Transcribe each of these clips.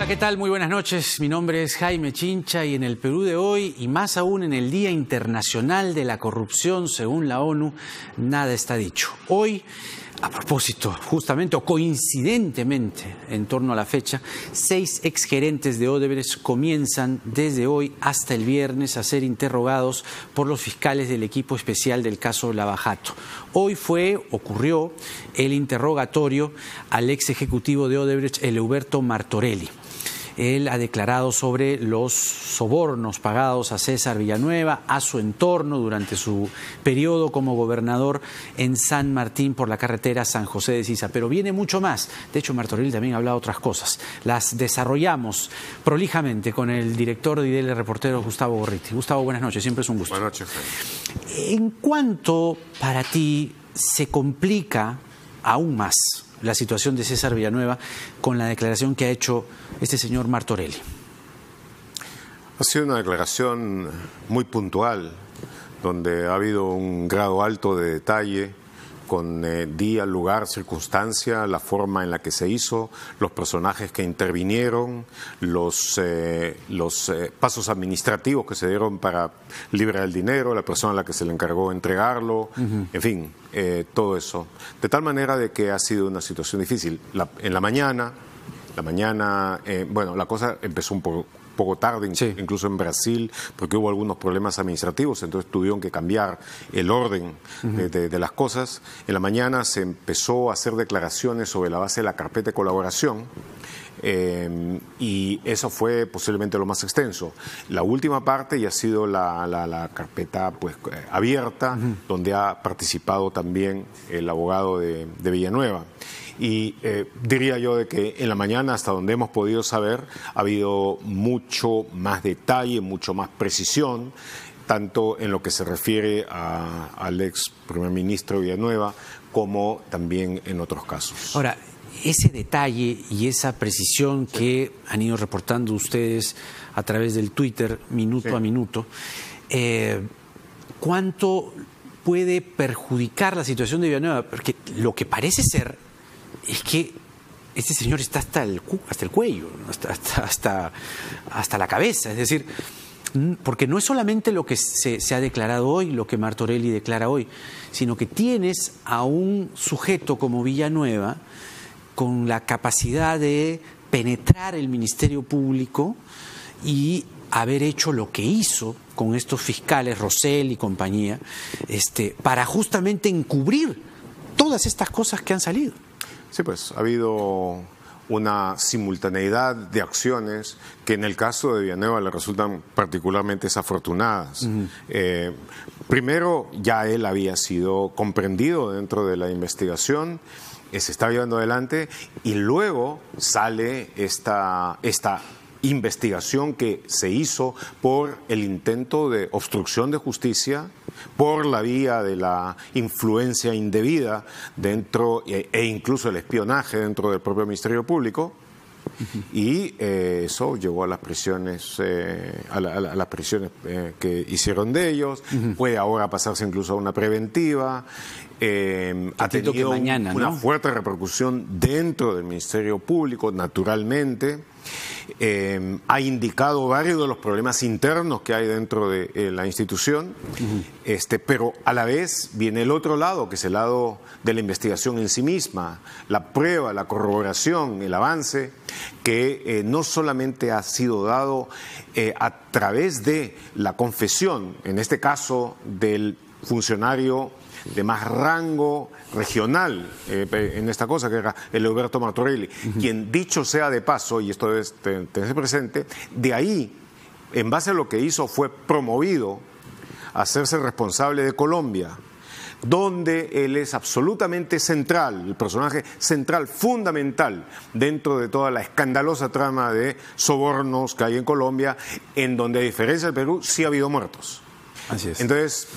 Hola, ¿qué tal? Muy buenas noches. Mi nombre es Jaime Chincha y en el Perú de hoy, y más aún en el Día Internacional de la Corrupción, según la ONU, nada está dicho. Hoy, a propósito, justamente o coincidentemente, en torno a la fecha, 6 exgerentes de Odebrecht comienzan desde hoy hasta el viernes a ser interrogados por los fiscales del equipo especial del caso Lava Jato. Hoy ocurrió el interrogatorio al ex ejecutivo de Odebrecht, Eleuberto Martorelli. Él ha declarado sobre los sobornos pagados a César Villanueva, a su entorno durante su periodo como gobernador en San Martín por la carretera San José de Sisa. Pero viene mucho más. De hecho, Martorelli también ha hablado de otras cosas. Las desarrollamos prolijamente con el director de IDL Reporteros, Gustavo Gorriti. Gustavo, buenas noches. Siempre es un gusto. Buenas noches, Jaime. ¿En cuánto para ti se complica aún más la situación de César Villanueva con la declaración que ha hecho este señor Martorelli? Ha sido una declaración muy puntual, donde ha habido un grado alto de detalle, con día, lugar, circunstancia, la forma en la que se hizo, los personajes que intervinieron, los pasos administrativos que se dieron para liberar el dinero, la persona a la que se le encargó entregarlo, en fin, todo eso. De tal manera de que ha sido una situación difícil. En la mañana, bueno, la cosa empezó un poco tarde, sí, incluso en Brasil, porque hubo algunos problemas administrativos, entonces tuvieron que cambiar el orden de las cosas. En la mañana se empezó a hacer declaraciones sobre la base de la carpeta de colaboración, y eso fue posiblemente lo más extenso. La última parte ya ha sido la carpeta abierta, donde ha participado también el abogado de Villanueva. Y diría yo de que en la mañana, hasta donde hemos podido saber, ha habido mucho más detalle, mucho más precisión, tanto en lo que se refiere al ex primer ministro Villanueva, como también en otros casos. Ahora, ese detalle y esa precisión que han ido reportando ustedes a través del Twitter minuto a minuto, ¿cuánto puede perjudicar la situación de Villanueva? Porque lo que parece ser es que este señor está hasta el cuello, hasta la cabeza. Es decir, porque no es solamente lo que se ha declarado hoy, lo que Martorelli declara hoy, sino que tienes a un sujeto como Villanueva con la capacidad de penetrar el Ministerio Público y haber hecho lo que hizo con estos fiscales, Rosell y compañía, para justamente encubrir todas estas cosas que han salido. Sí, pues ha habido una simultaneidad de acciones que en el caso de Villanueva le resultan particularmente desafortunadas. Primero, ya él había sido comprendido dentro de la investigación, se está llevando adelante, y luego sale esta investigación que se hizo por el intento de obstrucción de justicia, por la vía de la influencia indebida dentro e incluso el espionaje dentro del propio Ministerio Público, y eso llevó a las prisiones, las prisiones que hicieron de ellos. Puede ahora pasarse incluso a una preventiva. Ha tenido una fuerte repercusión dentro del Ministerio Público, naturalmente. Ha indicado varios de los problemas internos que hay dentro de la institución, pero a la vez viene el otro lado, que es el lado de la investigación en sí misma, la prueba, la corroboración, el avance, que no solamente ha sido dado a través de la confesión, en este caso del funcionario de más rango regional en esta cosa, que era Eleuberto Martorelli, quien, dicho sea de paso, y esto debes tener presente, de ahí, en base a lo que hizo, fue promovido a hacerse responsable de Colombia, donde él es absolutamente central, el personaje central, fundamental, dentro de toda la escandalosa trama de sobornos que hay en Colombia, en donde, a diferencia del Perú, sí ha habido muertos. Así es. Entonces,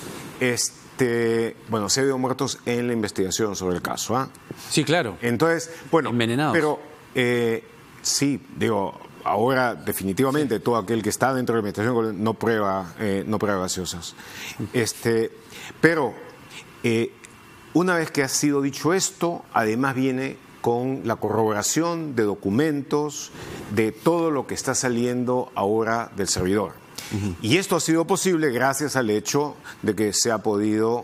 bueno, se ha habido muertos en la investigación sobre el caso, ¿ah? Sí, claro. Entonces, bueno, envenenados. Pero sí, digo, ahora definitivamente todo aquel que está dentro de la investigación no prueba gaseosas. Pero una vez que ha sido dicho esto, además viene con la corroboración de documentos, de todo lo que está saliendo ahora del servidor. Y esto ha sido posible gracias al hecho de que se ha podido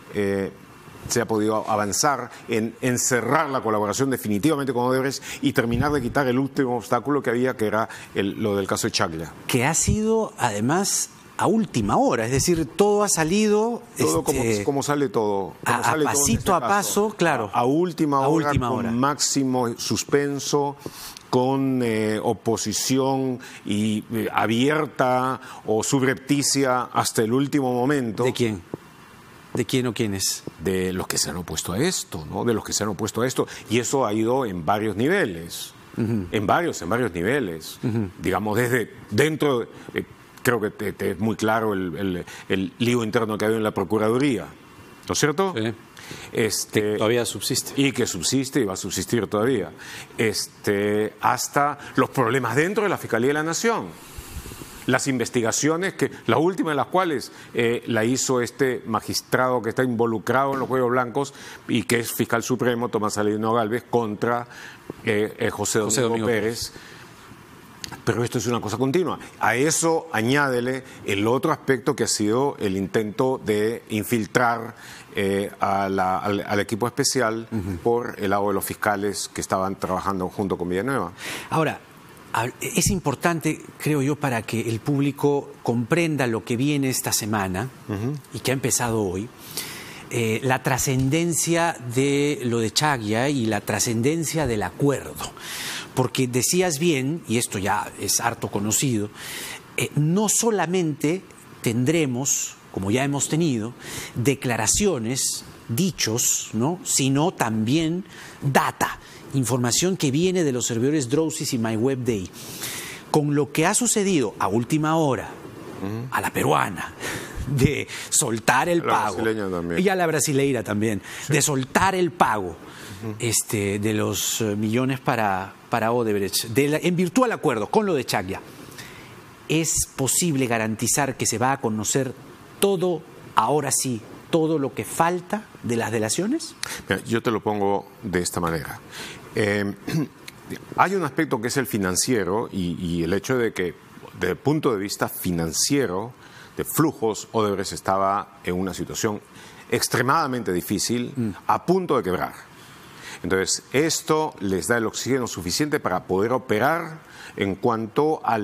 avanzar en cerrar la colaboración definitivamente con Odebrecht y terminar de quitar el último obstáculo que había, que era lo del caso de Chaglia. Que ha sido, además, a última hora, es decir, todo ha salido... Todo como sale todo. Como sale pasito todo a paso, claro. A última hora, hora. Con máximo suspenso, con oposición y abierta o subrepticia hasta el último momento. ¿De quién? ¿De quién o quiénes? De los que se han opuesto a esto, ¿no? De los que se han opuesto a esto. Y eso ha ido en varios niveles. En varios niveles. Digamos, desde dentro... creo que es muy claro el lío interno que ha habido en la Procuraduría, ¿no es cierto? Sí. Que todavía subsiste. Y que subsiste y va a subsistir todavía. Hasta los problemas dentro de la Fiscalía de la Nación. Las investigaciones, la última de las cuales la hizo este magistrado que está involucrado en los Cuellos Blancos y que es fiscal supremo, Tomás Aladino Gálvez, contra José Domingo Pérez. Pero esto es una cosa continua. A eso añádele el otro aspecto que ha sido el intento de infiltrar al equipo especial por el lado de los fiscales que estaban trabajando junto con Villanueva. Ahora, es importante, creo yo, para que el público comprenda lo que viene esta semana y que ha empezado hoy, la trascendencia de lo de Chaglia y la trascendencia del acuerdo. Porque decías bien, y esto ya es harto conocido, no solamente tendremos, como ya hemos tenido, declaraciones, dichos, ¿no?, sino también data, información que viene de los servidores Drosys y MyWebDay. Con lo que ha sucedido a última hora, a la peruana, de soltar el pago, y a la brasileira también, sí, de soltar el pago de los millones para Odebrecht, en virtud del acuerdo con lo de Chaglia, ¿es posible garantizar que se va a conocer todo, ahora sí, todo lo que falta de las delaciones? Mira, yo te lo pongo de esta manera. Hay un aspecto que es el financiero y el hecho de que, desde el punto de vista financiero, de flujos, Odebrecht estaba en una situación extremadamente difícil, a punto de quebrar. Entonces, esto les da el oxígeno suficiente para poder operar en cuanto a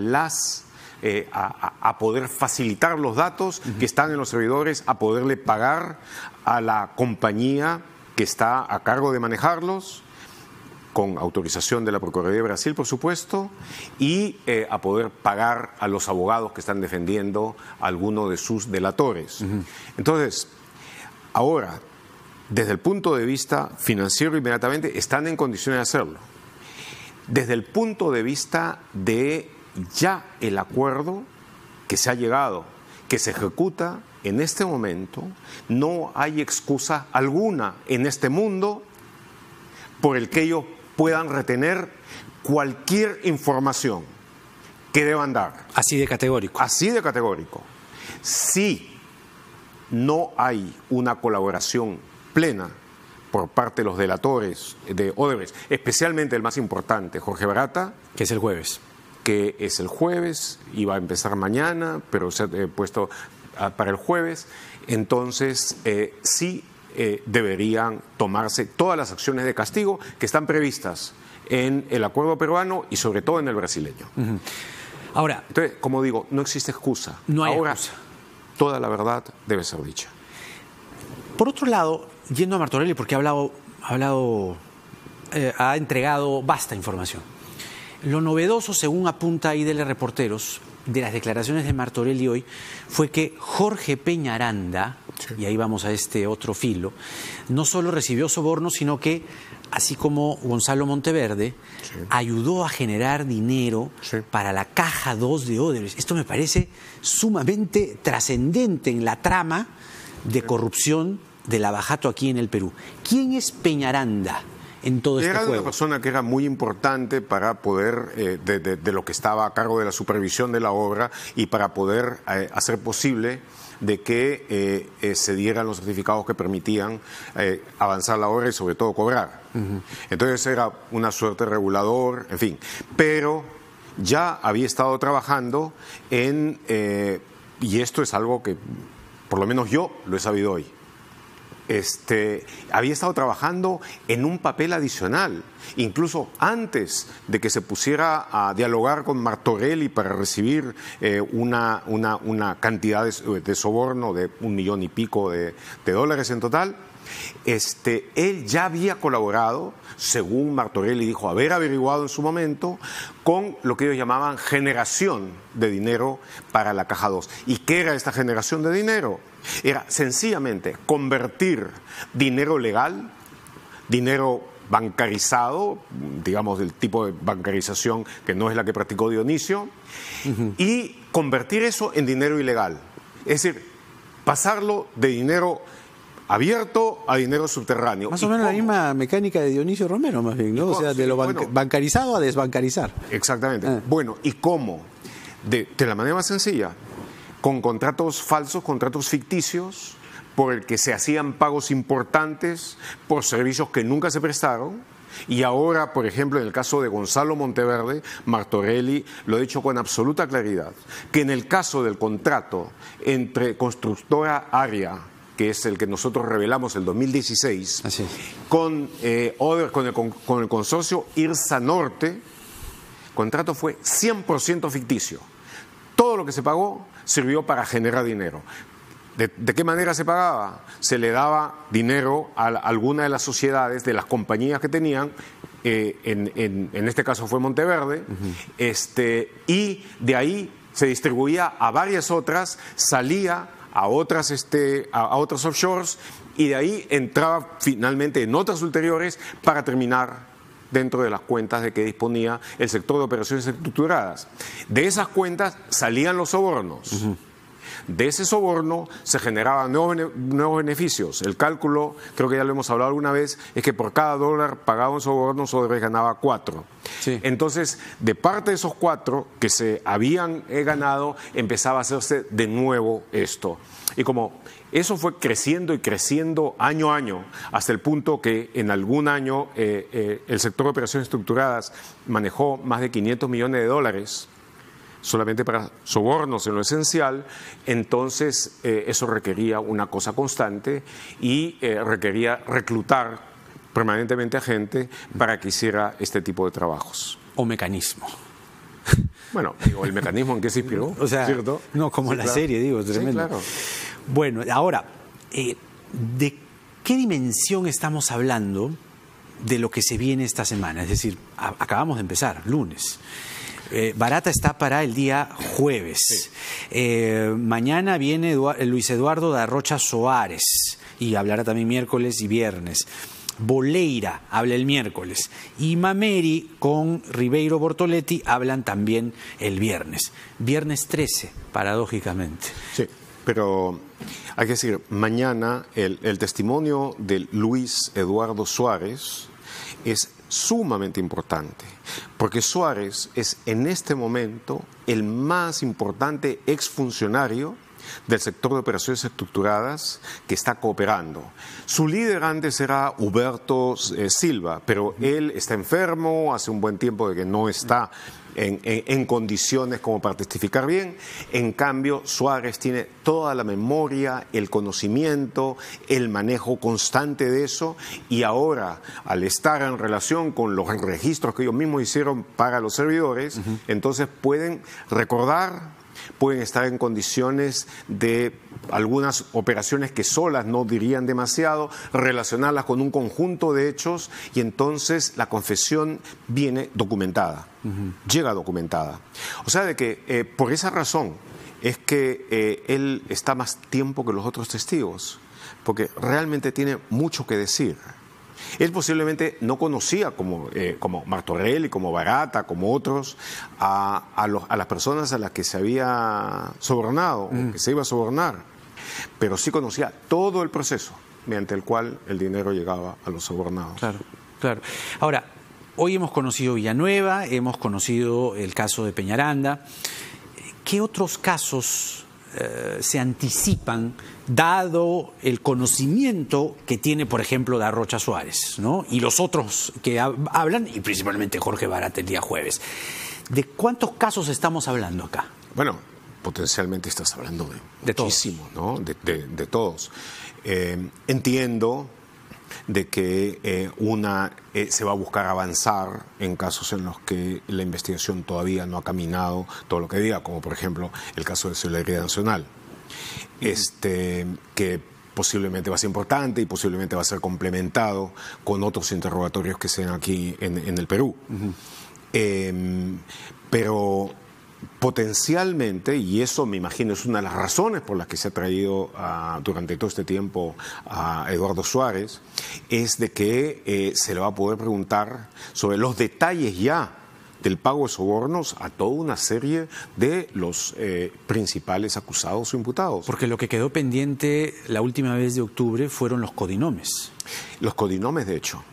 a poder facilitar los datos que están en los servidores, a poderle pagar a la compañía que está a cargo de manejarlos, con autorización de la Procuraduría de Brasil, por supuesto, y a poder pagar a los abogados que están defendiendo a alguno de sus delatores. Entonces, ahora, desde el punto de vista financiero, inmediatamente están en condiciones de hacerlo. Desde el punto de vista de ya el acuerdo que se ha llegado, que se ejecuta en este momento, no hay excusa alguna en este mundo por el que ellos puedan retener cualquier información que deban dar. Así de categórico. Así de categórico. Si no hay una colaboración plena por parte de los delatores de Odebrecht, especialmente el más importante, Jorge Barata, que es el jueves. Que es el jueves, iba a empezar mañana, pero se ha puesto para el jueves. Entonces, sí deberían tomarse todas las acciones de castigo que están previstas en el acuerdo peruano y sobre todo en el brasileño. Ahora, entonces, como digo, no existe excusa. No hay Ahora, excusa. Toda la verdad debe ser dicha. Por otro lado, yendo a Martorelli, porque ha entregado vasta información. Lo novedoso, según apunta IDL Reporteros, de las declaraciones de Martorelli hoy, fue que Jorge Peñaranda, sí, y ahí vamos a este otro filo, no solo recibió sobornos, sino que, así como Gonzalo Monteverde, sí, ayudó a generar dinero, sí, para la caja 2 de Odebrecht. Esto me parece sumamente trascendente en la trama de corrupción de Lavajato aquí en el Perú. ¿Quién es Peñaranda en todo este juego? Era una persona que era muy importante para poder, de lo que estaba a cargo de la supervisión de la obra y para poder hacer posible de que se dieran los certificados que permitían avanzar la obra y sobre todo cobrar. Entonces era una suerte de regulador, en fin. Pero ya había estado trabajando en, y esto es algo que por lo menos yo lo he sabido hoy, había estado trabajando en un papel adicional, incluso antes de que se pusiera a dialogar con Martorelli para recibir una cantidad de soborno de $1 millón y pico de dólares en total. Él ya había colaborado, según Martorelli dijo, haber averiguado en su momento, con lo que ellos llamaban generación de dinero para la Caja 2. ¿Y qué era esta generación de dinero? Era sencillamente convertir dinero legal, dinero bancarizado, digamos del tipo de bancarización que no es la que practicó Dionisio, y convertir eso en dinero ilegal. Es decir, pasarlo de dinero abierto a dinero subterráneo. Más o menos la misma mecánica de Dionisio Romero, más bien, ¿no? O sea, de lo bancarizado a desbancarizar. Exactamente. Bueno, ¿y cómo? De la manera más sencilla, con contratos falsos, contratos ficticios, por el que se hacían pagos importantes por servicios que nunca se prestaron. Y ahora, por ejemplo, en el caso de Gonzalo Monteverde, Martorelli lo ha dicho con absoluta claridad, que en el caso del contrato entre Constructora Aria, que es el que nosotros revelamos en 2016, con el consorcio Irsa Norte, el contrato fue 100% ficticio. Todo lo que se pagó sirvió para generar dinero. ¿De qué manera se pagaba? Se le daba dinero a alguna de las sociedades, de las compañías que tenían, en este caso fue Monteverde, y de ahí se distribuía a varias otras, salía a otras offshores, y de ahí entraba finalmente en otras ulteriores para terminar dentro de las cuentas de que disponía el sector de operaciones estructuradas. De esas cuentas salían los sobornos. De ese soborno se generaban nuevos beneficios. El cálculo, creo que ya lo hemos hablado alguna vez, es que por cada dólar pagado en soborno, Odebrecht ganaba 4. Sí. Entonces, de parte de esos 4 que se habían ganado, empezaba a hacerse de nuevo esto. Y como eso fue creciendo y creciendo año a año, hasta el punto que en algún año el sector de operaciones estructuradas manejó más de $500 millones solamente para sobornos en lo esencial, entonces eso requería una cosa constante y requería reclutar permanentemente a gente para que hiciera este tipo de trabajos. O mecanismo. Bueno, digo, el mecanismo en qué se inspiró, o sea, ¿cierto? No, como sí, la serie, digo, tremendo. Sí, claro. Bueno, ahora, ¿de qué dimensión estamos hablando de lo que se viene esta semana? Es decir, acabamos de empezar, lunes. Barata está para el día jueves. Sí. Mañana viene Luis Eduardo da Rocha Soares y hablará también miércoles y viernes. Boleira habla el miércoles y Mameri con Ribeiro Bortoletti hablan también el viernes. Viernes 13, paradójicamente. Sí, pero hay que decir, mañana el testimonio de Luis Eduardo Suárez es sumamente importante, porque Suárez es en este momento el más importante exfuncionario del sector de operaciones estructuradas que está cooperando. Su líder antes era Huberto Silva, pero él está enfermo, hace un buen tiempo de que no está en condiciones como para testificar bien. En cambio, Suárez tiene toda la memoria, el conocimiento, el manejo constante de eso, y ahora, al estar en relación con los registros que ellos mismos hicieron para los servidores, entonces pueden recordar, pueden estar en condiciones de algunas operaciones que solas no dirían demasiado, relacionarlas con un conjunto de hechos, y entonces la confesión viene documentada, llega documentada. O sea, de que por esa razón es que él está más tiempo que los otros testigos, porque realmente tiene mucho que decir. Él posiblemente no conocía como Martorelli, como Barata, como otros, a las personas a las que se había sobornado, o que se iba a sobornar, pero sí conocía todo el proceso mediante el cual el dinero llegaba a los sobornados. Claro, claro. Ahora, hoy hemos conocido Villanueva, hemos conocido el caso de Peñaranda. ¿Qué otros casos se anticipan, dado el conocimiento que tiene, por ejemplo, Darrocha Suárez, ¿no? Y los otros que hablan, y principalmente Jorge Barat el día jueves. ¿De cuántos casos estamos hablando acá? Bueno, potencialmente estás hablando de muchísimos, ¿no? De todos. Entiendo de que se va a buscar avanzar en casos en los que la investigación todavía no ha caminado todo lo que diga, como por ejemplo el caso de Solidaridad Nacional, que posiblemente va a ser importante y posiblemente va a ser complementado con otros interrogatorios que sean aquí en el Perú. Pero potencialmente, y eso me imagino es una de las razones por las que se ha traído durante todo este tiempo a Eduardo Suárez, es de que se le va a poder preguntar sobre los detalles ya del pago de sobornos a toda una serie de los principales acusados o imputados. Porque lo que quedó pendiente la última vez de octubre fueron los codinomes. Los codinomes, de hecho.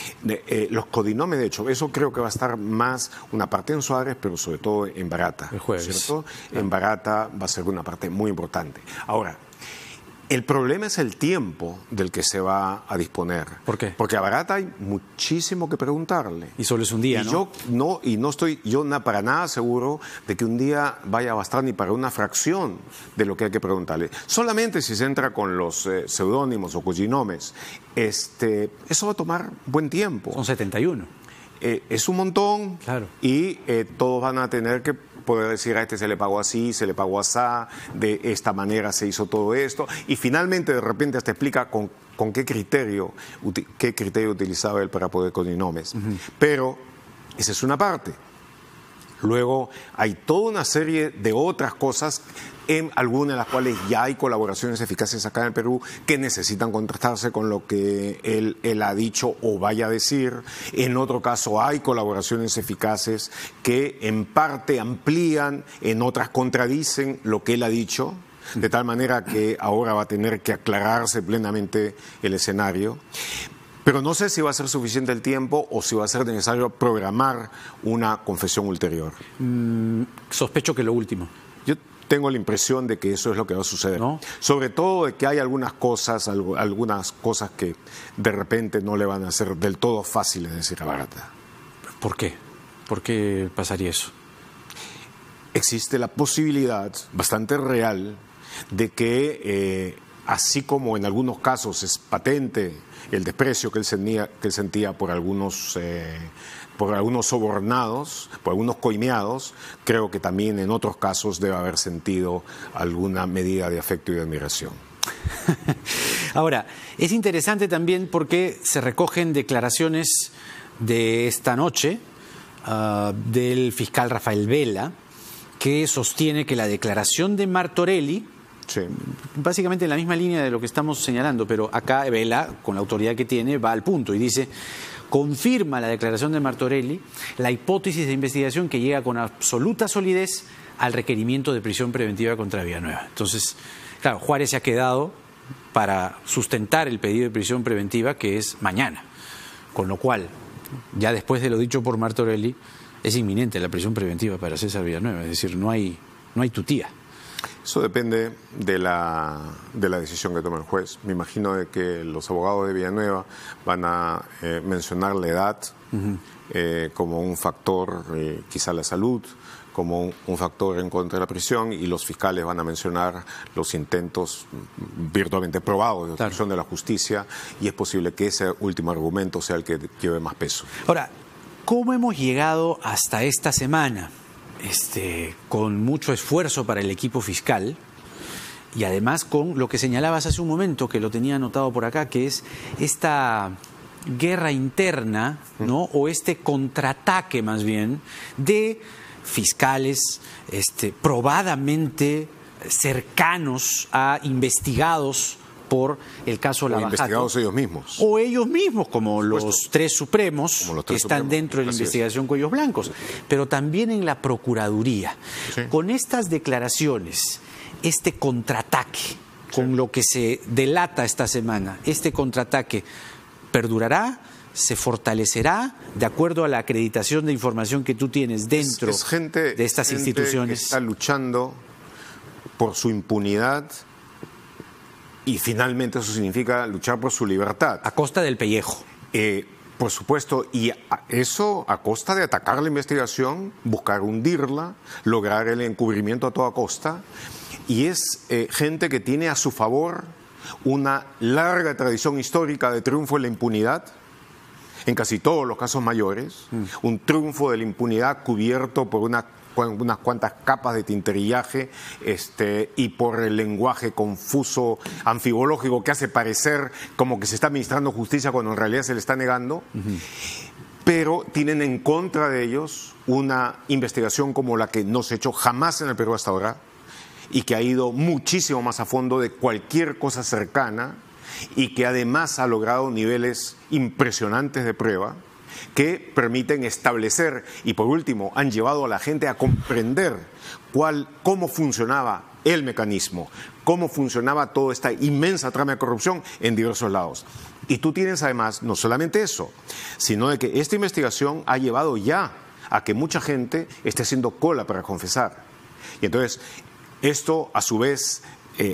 Eso creo que va a estar más una parte en Suárez, pero sobre todo en Barata. El jueves. ¿Cierto? En Barata va a ser una parte muy importante. Ahora, el problema es el tiempo del que se va a disponer. ¿Por qué? Porque a Barata hay muchísimo que preguntarle. Y solo es un día, ¿no? No estoy para nada seguro de que un día vaya a bastar ni para una fracción de lo que hay que preguntarle. Solamente si se entra con los seudónimos o coginomes, eso va a tomar buen tiempo. Son 71. Es un montón, claro. Y todos van a tener que poder decir a este se le pagó así, se le pagó asá, de esta manera se hizo todo esto, y finalmente de repente hasta explica con qué criterio utilizaba él para poder codinomes. Pero esa es una parte. Luego hay toda una serie de otras cosas, en algunas de las cuales ya hay colaboraciones eficaces acá en el Perú que necesitan contrastarse con lo que él ha dicho o vaya a decir. En otro caso hay colaboraciones eficaces que en parte amplían, en otras contradicen lo que él ha dicho, de tal manera que ahora va a tener que aclararse plenamente el escenario. Pero no sé si va a ser suficiente el tiempo o si va a ser necesario programar una confesión ulterior. Sospecho que lo último. Yo tengo la impresión de que eso es lo que va a suceder. ¿No? Sobre todo de que hay algunas cosas que de repente no le van a ser del todo fáciles de decir a Barata. ¿Por qué? ¿Por qué pasaría eso? Existe la posibilidad bastante real de que, así como en algunos casos es patente el desprecio que él sentía por algunos sobornados, por algunos coimeados, creo que también en otros casos debe haber sentido alguna medida de afecto y de admiración. Ahora, es interesante también porque se recogen declaraciones de esta noche del fiscal Rafael Vela, que sostiene que la declaración de Martorelli, sí, básicamente en la misma línea de lo que estamos señalando, pero acá Vela, con la autoridad que tiene, va al punto y dice: confirma la declaración de Martorelli la hipótesis de investigación que llega con absoluta solidez al requerimiento de prisión preventiva contra Villanueva. Entonces, claro, Juárez se ha quedado para sustentar el pedido de prisión preventiva, que es mañana, con lo cual, ya después de lo dicho por Martorelli, es inminente la prisión preventiva para César Villanueva, es decir, no hay tutía. Eso depende de la decisión que tome el juez. Me imagino de que los abogados de Villanueva van a mencionar la edad como un factor, quizá la salud, como un factor en contra de la prisión, y los fiscales van a mencionar los intentos virtualmente probados de obstrucción de la justicia, y es posible que ese último argumento sea el que lleve más peso. Ahora, ¿cómo hemos llegado hasta esta semana? Con mucho esfuerzo para el equipo fiscal y además con lo que señalabas hace un momento, que lo tenía anotado por acá, que es esta guerra interna, ¿no? O este contraataque más bien de fiscales probadamente cercanos a investigados por el caso Lavajato. Investigados ellos mismos. O ellos mismos, como los tres supremos que están dentro de la investigación Cuellos Blancos, pero también en la Procuraduría. Sí. Con estas declaraciones, este contraataque, con lo que se delata esta semana, este contraataque perdurará, se fortalecerá de acuerdo a la acreditación de información que tú tienes dentro de estas instituciones. Que está luchando por su impunidad y finalmente eso significa luchar por su libertad. A costa del pellejo. Por supuesto, y eso a costa de atacar la investigación, buscar hundirla, lograr el encubrimiento a toda costa. Y es gente que tiene a su favor una larga tradición histórica de triunfo en la impunidad, en casi todos los casos mayores, un triunfo de la impunidad cubierto por unas cuantas capas de tinterillaje y por el lenguaje confuso, anfibológico, que hace parecer como que se está administrando justicia cuando en realidad se le está negando. Pero tienen en contra de ellos una investigación como la que no se ha hecho jamás en el Perú hasta ahora, y que ha ido muchísimo más a fondo de cualquier cosa cercana, y que además ha logrado niveles impresionantes de prueba que permiten establecer, y por último han llevado a la gente a comprender cómo funcionaba el mecanismo, cómo funcionaba toda esta inmensa trama de corrupción en diversos lados. Y tú tienes además no solamente eso, sino de que esta investigación ha llevado ya a que mucha gente esté haciendo cola para confesar. Y entonces esto a su vez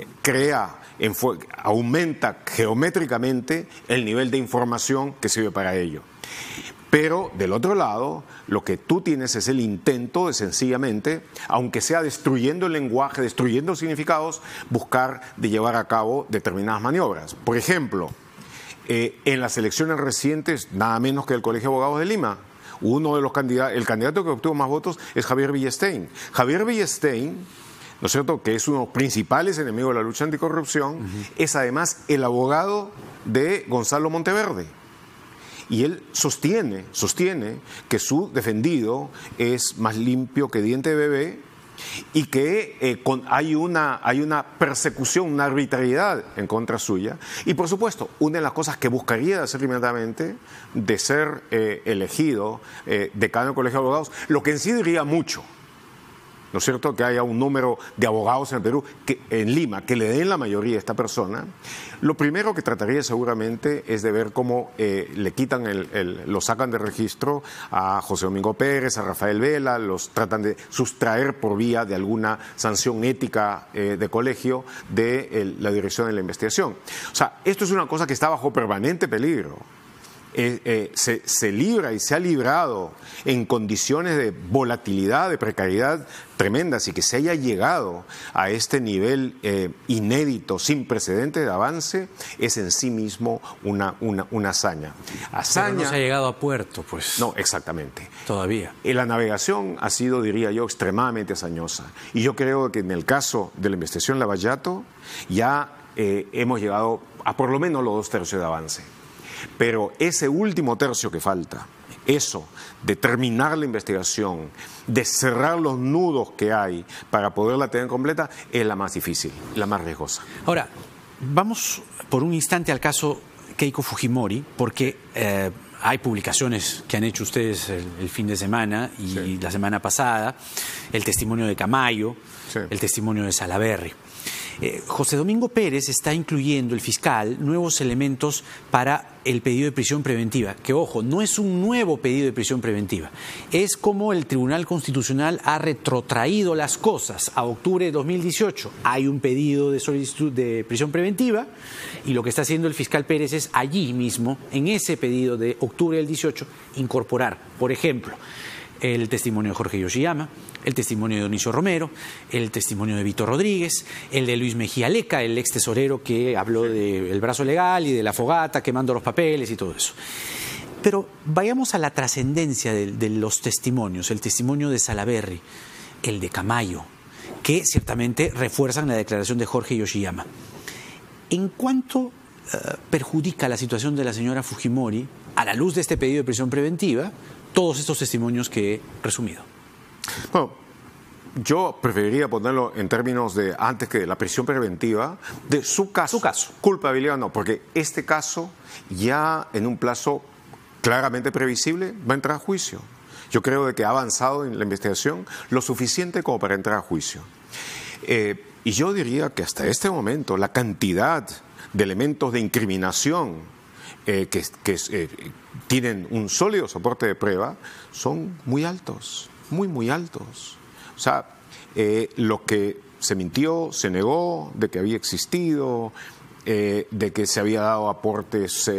aumenta geométricamente el nivel de información que sirve para ello. Pero del otro lado, lo que tú tienes es el intento de sencillamente, aunque sea destruyendo el lenguaje, destruyendo significados, buscar de llevar a cabo determinadas maniobras. Por ejemplo, en las elecciones recientes, nada menos que el Colegio de Abogados de Lima, uno de los candidatos, el candidato que obtuvo más votos es Javier Villestein. Javier Villestein, ¿no es cierto?, que es uno de los principales enemigos de la lucha anticorrupción, es además el abogado de Gonzalo Monteverde. Y él sostiene que su defendido es más limpio que diente de bebé, y que hay una persecución, una arbitrariedad en contra suya. Y por supuesto, una de las cosas que buscaría hacer inmediatamente de ser elegido decano del Colegio de Abogados, lo que en sí diría mucho, ¿no es cierto?, que haya un número de abogados en el Perú, en Lima, que le den la mayoría a esta persona. Lo primero que trataría seguramente es de ver cómo le quitan lo sacan de registro a José Domingo Pérez, a Rafael Vela, los tratan de sustraer por vía de alguna sanción ética de colegio de la dirección de la investigación. O sea, esto es una cosa que está bajo permanente peligro. Se libra y se ha librado en condiciones de volatilidad, de precariedad tremendas, y que se haya llegado a este nivel inédito, sin precedentes de avance, es en sí mismo una hazaña. Pero no se ha llegado a puerto, pues. No, exactamente. Todavía. La navegación ha sido, diría yo, extremadamente hazañosa. Y yo creo que en el caso de la investigación Lavallato ya hemos llegado a por lo menos los 2/3 de avance. Pero ese último tercio que falta, eso de terminar la investigación, de cerrar los nudos que hay para poderla tener completa, es la más difícil, la más riesgosa. Ahora, vamos por un instante al caso Keiko Fujimori, porque hay publicaciones que han hecho ustedes el fin de semana y la semana pasada, el testimonio de Camayo, el testimonio de Salaverry. José Domingo Pérez está incluyendo, el fiscal, nuevos elementos para el pedido de prisión preventiva, que ojo, no es un nuevo pedido de prisión preventiva, es como el Tribunal Constitucional ha retrotraído las cosas a octubre de 2018. Hay un pedido de solicitud de prisión preventiva y lo que está haciendo el fiscal Pérez es allí mismo, en ese pedido de octubre del 18, incorporar, por ejemplo, el testimonio de Jorge Yoshiyama, el testimonio de Dionisio Romero, el testimonio de Vito Rodríguez, el de Luis Mejía Leca, el ex tesorero que habló del brazo legal y de la fogata quemando los papeles y todo eso. Pero vayamos a la trascendencia de los testimonios, el testimonio de Salaverry, el de Camayo, que ciertamente refuerzan la declaración de Jorge Yoshiyama. ¿En cuánto perjudica la situación de la señora Fujimori, a la luz de este pedido de prisión preventiva, todos estos testimonios que he resumido? Bueno, yo preferiría ponerlo en términos de, antes que de la prisión preventiva, de su caso. Culpabilidad no, porque este caso ya en un plazo claramente previsible va a entrar a juicio. Yo creo de que ha avanzado en la investigación lo suficiente como para entrar a juicio. Y yo diría que hasta este momento la cantidad de elementos de incriminación que tienen un sólido soporte de prueba son muy altos, muy altos. O sea, lo que se mintió, se negó de que había existido, de que se había dado aportes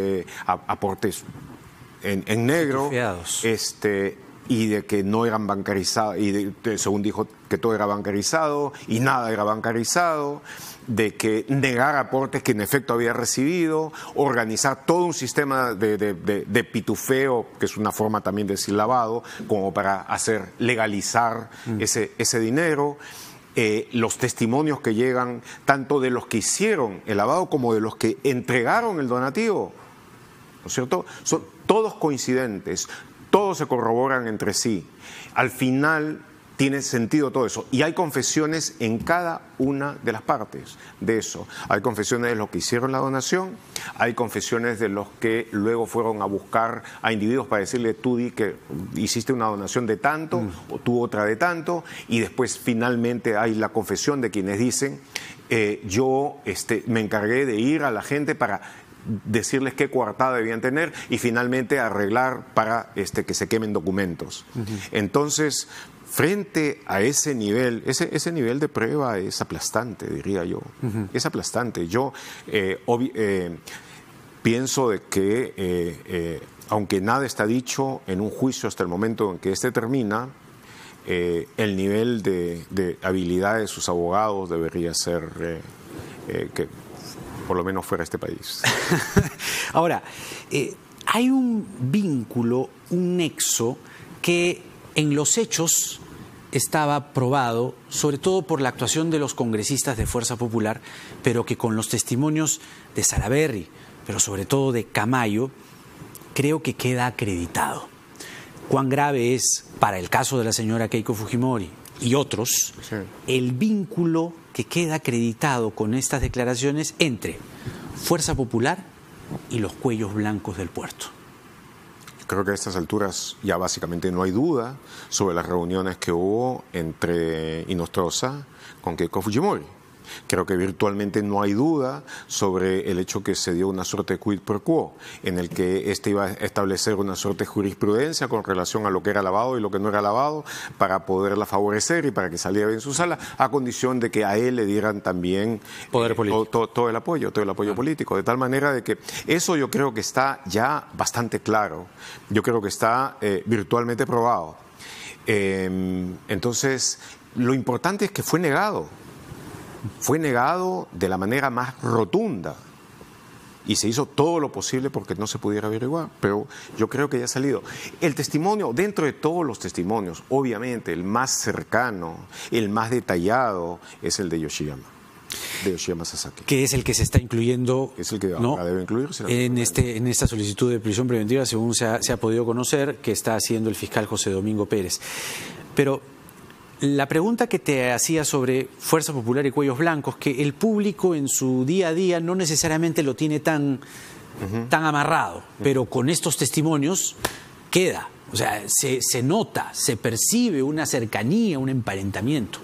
en negro, y de que no eran bancarizados, y según dijo que todo era bancarizado y nada era bancarizado, de que negar aportes que en efecto había recibido, organizar todo un sistema de pitufeo, que es una forma también de decir lavado, como para legalizar ese dinero. Los testimonios que llegan tanto de los que hicieron el lavado como de los que entregaron el donativo, ¿no es cierto? Son todos coincidentes, todos se corroboran entre sí. Al final tiene sentido todo eso. Y hay confesiones en cada una de las partes de eso. Hay confesiones de los que hicieron la donación, hay confesiones de los que luego fueron a buscar a individuos para decirle, tú di que hiciste una donación de tanto, o tú otra de tanto, y después finalmente hay la confesión de quienes dicen, yo me encargué de ir a la gente para decirles qué coartada debían tener y finalmente arreglar para que se quemen documentos. Entonces, frente a ese nivel, ese nivel de prueba es aplastante, diría yo. Es aplastante. Yo pienso de que, aunque nada está dicho en un juicio hasta el momento en que este termina, el nivel de habilidad de sus abogados debería ser que por lo menos fuera este país. Ahora, hay un vínculo, un nexo que en los hechos estaba probado, sobre todo por la actuación de los congresistas de Fuerza Popular, pero que con los testimonios de Salaverry, pero sobre todo de Camayo, creo que queda acreditado. Cuán grave es, para el caso de la señora Keiko Fujimori y otros, sí, el vínculo que queda acreditado con estas declaraciones entre Fuerza Popular y los cuellos blancos del puerto. Creo que a estas alturas ya básicamente no hay duda sobre las reuniones que hubo entre Inostroza con Keiko Fujimori. Creo que virtualmente no hay duda sobre el hecho que se dio una suerte de quid pro quo, en el que iba a establecer una suerte de jurisprudencia con relación a lo que era lavado y lo que no era lavado, para poderla favorecer y para que saliera bien su sala, a condición de que a él le dieran también poder político. todo el apoyo político. De tal manera de que eso yo creo que está ya bastante claro. Yo creo que está virtualmente probado. Entonces, lo importante es que fue negado. Fue negado de la manera más rotunda y se hizo todo lo posible porque no se pudiera averiguar, pero yo creo que ya ha salido. El testimonio, dentro de todos los testimonios, obviamente el más cercano, el más detallado es el de Yoshiyama Sasaki. Que es el que se está incluyendo, es el que ¿no?, debe incluirse en esta solicitud de prisión preventiva, según se ha podido conocer, que está haciendo el fiscal José Domingo Pérez. Pero la pregunta que te hacía sobre Fuerza Popular y Cuellos Blancos, que el público en su día a día no necesariamente lo tiene tan amarrado, pero con estos testimonios queda, o sea, se nota, se percibe una cercanía, un emparentamiento.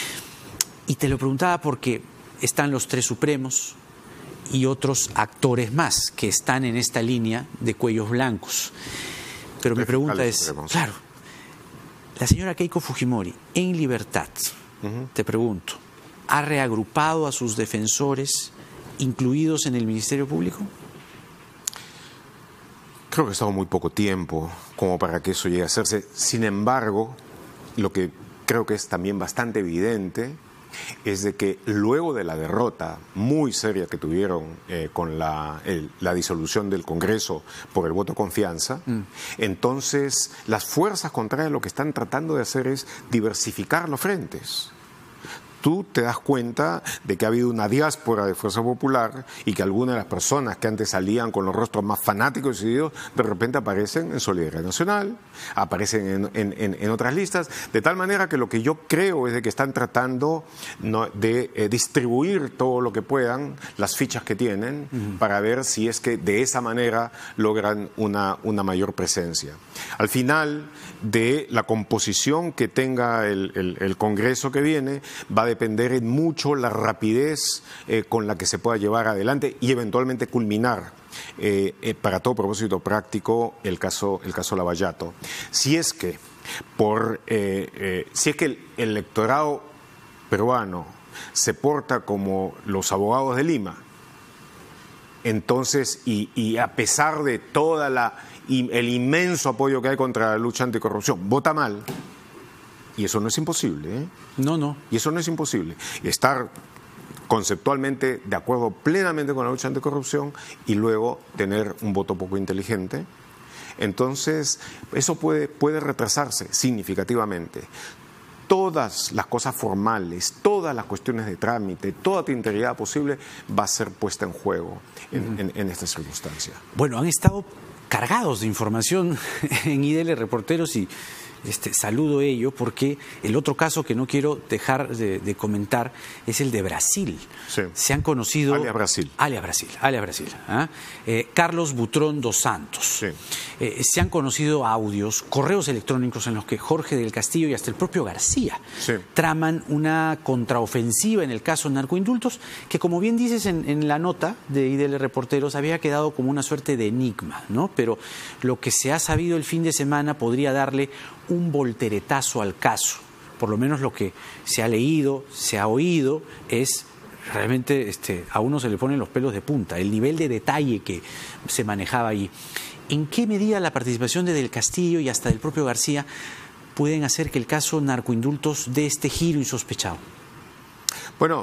Y te lo preguntaba porque están los tres supremos y otros actores más que están en esta línea de Cuellos Blancos. Pero mi pregunta es, claro, la señora Keiko Fujimori, en libertad, te pregunto, ¿ha reagrupado a sus defensores incluidos en el Ministerio Público? Creo que ha estado muy poco tiempo como para que eso llegue a hacerse. Sin embargo, lo que creo que es también bastante evidente es de que luego de la derrota muy seria que tuvieron con la disolución del Congreso por el voto de confianza, entonces las fuerzas contrarias lo que están tratando de hacer es diversificar los frentes. Tú te das cuenta de que ha habido una diáspora de Fuerza Popular y que algunas de las personas que antes salían con los rostros más fanáticos y decididos, de repente aparecen en Solidaridad Nacional, aparecen en otras listas, de tal manera que lo que yo creo es de que están tratando de distribuir todo lo que puedan, las fichas que tienen, para ver si es que de esa manera logran una mayor presencia. Al final de la composición que tenga el Congreso que viene, va a depender en mucho la rapidez con la que se pueda llevar adelante y eventualmente culminar, para todo propósito práctico, el caso Lavallato. Si es que el electorado peruano se porta como los abogados de Lima, entonces, y a pesar de toda el inmenso apoyo que hay contra la lucha anticorrupción, vota mal, y eso no es imposible, ¿eh? No. Y eso no es imposible. Estar conceptualmente de acuerdo plenamente con la lucha anticorrupción y luego tener un voto poco inteligente. Entonces, eso puede retrasarse significativamente. Todas las cosas formales, todas las cuestiones de trámite, toda tu integridad posible va a ser puesta en juego en esta circunstancia. Bueno, han estado cargados de información en IDL Reporteros y saludo ello porque el otro caso que no quiero dejar de comentar es el de Brasil. Sí. Se han conocido... Alias Brasil. Alias Brasil. Carlos Butrón dos Santos. Sí. Se han conocido audios, correos electrónicos en los que Jorge del Castillo y hasta el propio García traman una contraofensiva en el caso narcoindultos que, como bien dices en la nota de IDL Reporteros, había quedado como una suerte de enigma, ¿no? Pero lo que se ha sabido el fin de semana podría darle un volteretazo al caso. Por lo menos lo que se ha leído, se ha oído, es realmente a uno se le ponen los pelos de punta, el nivel de detalle que se manejaba ahí. ¿En qué medida la participación de Del Castillo y hasta del propio García pueden hacer que el caso narcoindultos dé este giro insospechado? Bueno,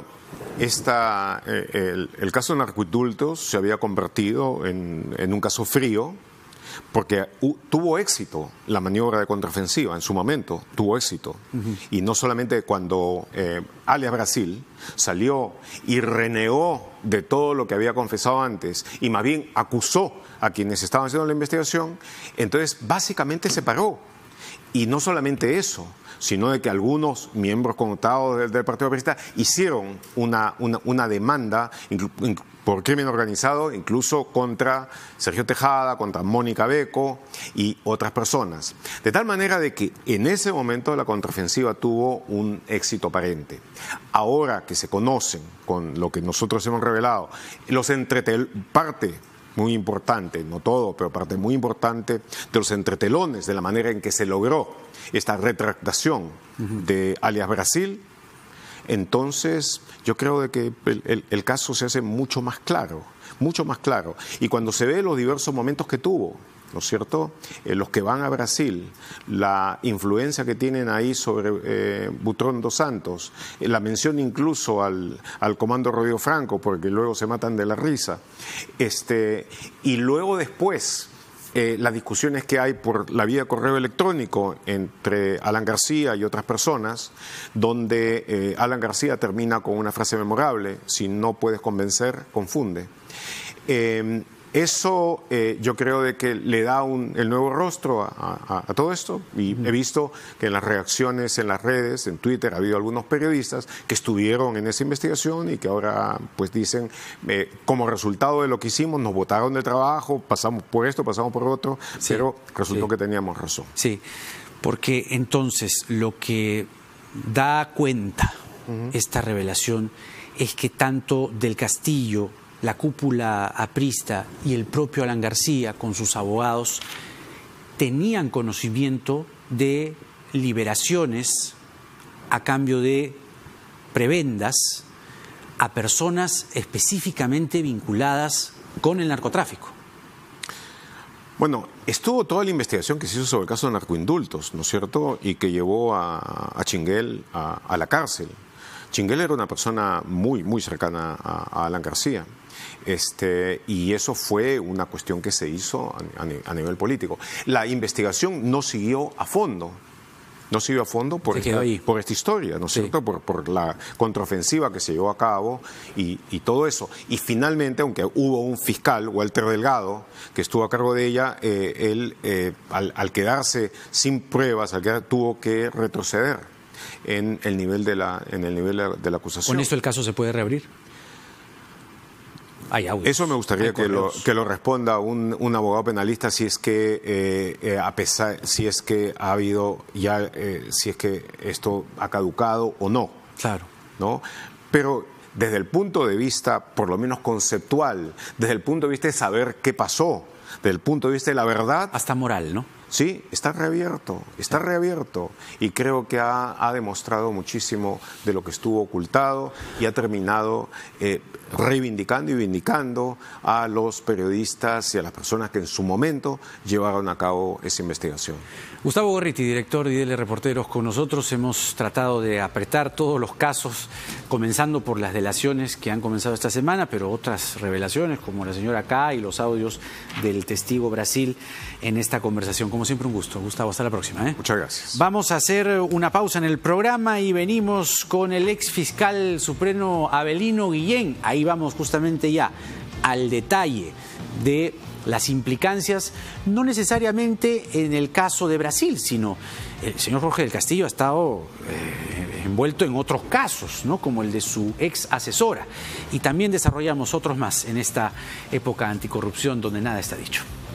el caso de narcoindultos se había convertido en un caso frío, porque tuvo éxito la maniobra de contraofensiva en su momento, tuvo éxito. Y no solamente cuando alias Brasil salió y renegó de todo lo que había confesado antes y más bien acusó a quienes estaban haciendo la investigación, entonces básicamente se paró. Y no solamente eso, sino de que algunos miembros connotados del Partido Aprista hicieron una demanda por crimen organizado, incluso contra Sergio Tejada, contra Mónica Beco y otras personas. De tal manera de que en ese momento la contraofensiva tuvo un éxito aparente. Ahora que se conocen, con lo que nosotros hemos revelado, parte muy importante, no todo, pero parte muy importante de los entretelones, de la manera en que se logró esta retractación de alias Brasil, entonces yo creo de que el caso se hace mucho más claro. Y cuando se ve los diversos momentos que tuvo, ¿no es cierto?, los que van a Brasil, la influencia que tienen ahí sobre Butrón dos Santos, la mención incluso al comando Rodrigo Franco, porque luego se matan de la risa, y luego después las discusiones que hay por la vía de correo electrónico entre Alan García y otras personas, donde Alan García termina con una frase memorable: si no puedes convencer, confunde. Eso yo creo de que le da el nuevo rostro a todo esto, y he visto que en las reacciones en las redes, en Twitter, ha habido algunos periodistas que estuvieron en esa investigación y que ahora pues dicen, como resultado de lo que hicimos, nos botaron de trabajo, pasamos por esto, pasamos por otro, pero resultó que teníamos razón. Sí, porque entonces lo que da cuenta esta revelación es que tanto Del Castillo, la cúpula aprista y el propio Alan García con sus abogados tenían conocimiento de liberaciones a cambio de prebendas a personas específicamente vinculadas con el narcotráfico. Bueno, estuvo toda la investigación que se hizo sobre el caso de narcoindultos, ¿no es cierto?, y que llevó a Chinguel a la cárcel. Chinguel era una persona muy, muy cercana a Alan García. Y eso fue una cuestión que se hizo a nivel político. La investigación no siguió a fondo. No siguió a fondo por esta historia, ¿no es cierto? Por la contraofensiva que se llevó a cabo y todo eso. Y finalmente, aunque hubo un fiscal, Walter Delgado, que estuvo a cargo de ella, él al quedarse sin pruebas, tuvo que retroceder en el nivel de la acusación. ¿Con esto el caso se puede reabrir? Eso me gustaría que lo responda un abogado penalista, si es que si es que ha habido ya, si es que esto ha caducado o no. Claro. ¿No? Pero desde el punto de vista, por lo menos conceptual, desde el punto de vista de saber qué pasó, desde el punto de vista de la verdad. Hasta moral, ¿no? Sí, está reabierto, y creo que ha demostrado muchísimo de lo que estuvo ocultado y ha terminado reivindicando y vindicando a los periodistas y a las personas que en su momento llevaron a cabo esa investigación. Gustavo Gorriti, director de IDL Reporteros, con nosotros. Hemos tratado de apretar todos los casos, comenzando por las delaciones que han comenzado esta semana, pero otras revelaciones como la señora K y los audios del testigo Brasil en esta conversación. Como siempre, un gusto. Gustavo, hasta la próxima. Muchas gracias. Vamos a hacer una pausa en el programa y venimos con el ex fiscal supremo Avelino Guillén. Ahí vamos justamente ya al detalle de las implicancias, no necesariamente en el caso de Brasil, sino el señor Jorge del Castillo ha estado envuelto en otros casos, ¿no? Como el de su ex asesora. Y también desarrollamos otros más en esta época anticorrupción donde nada está dicho.